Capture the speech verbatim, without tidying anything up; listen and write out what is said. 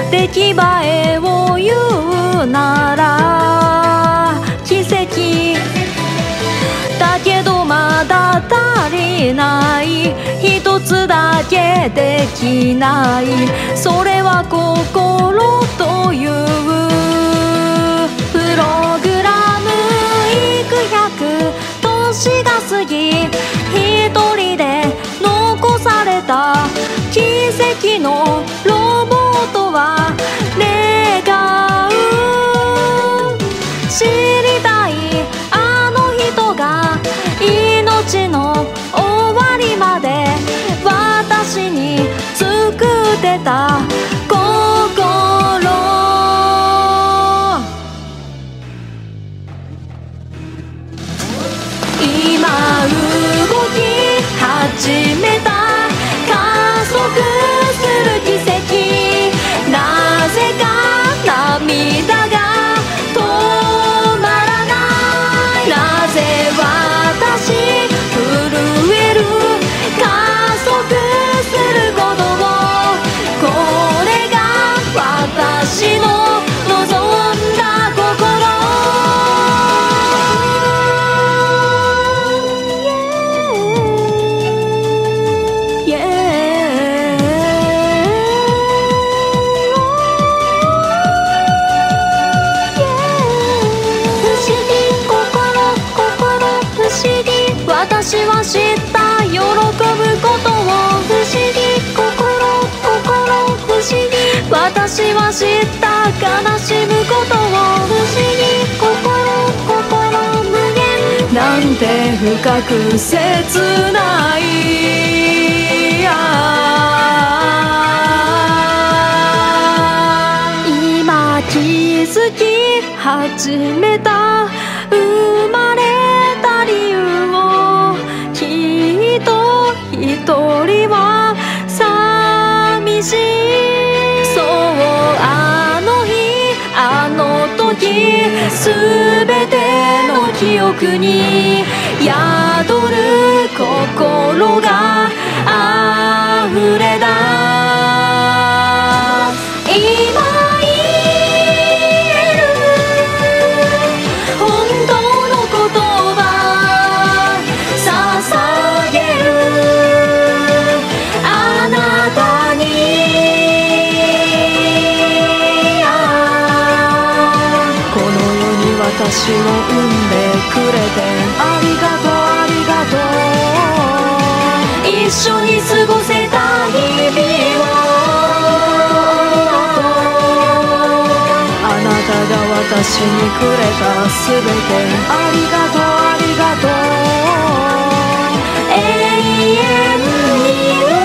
出来栄えを言うなら奇跡だけどまだ足りない、一つだけできない、それは心というプログラム。幾百年が過ぎ、一人で残された奇跡のロボットは願う。知りたいあの人が命の終わりまで私に作ってた心。今動き始めた加速する奇跡、なぜか涙が止まらない。なぜ私震える、加速することを、これが私の望んだ心。私は知った喜ぶことを、不思議心心不思議。私は知った悲しむことを、不思議心心無限。なんて深く切ない、今気づき始めた生まれた理由を、きっと一人は寂しい。そうあの日あの時、すべての記憶に宿る心が溢れ出す。今私を産んでくれてありがとうありがとう。一緒に過ごせた日々を、あなたが私にくれたすべてありがとうありがとう。永遠に